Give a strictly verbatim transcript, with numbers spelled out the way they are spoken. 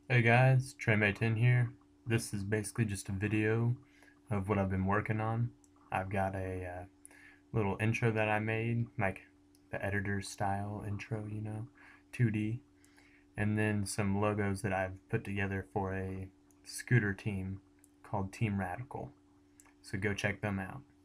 Hey guys, T M ten here. This is basically just a video of what I've been working on. I've got a uh, little intro that I made, like the editor style intro, you know, two D, and then some logos that I've put together for a scooter team called Team Radical. So go check them out.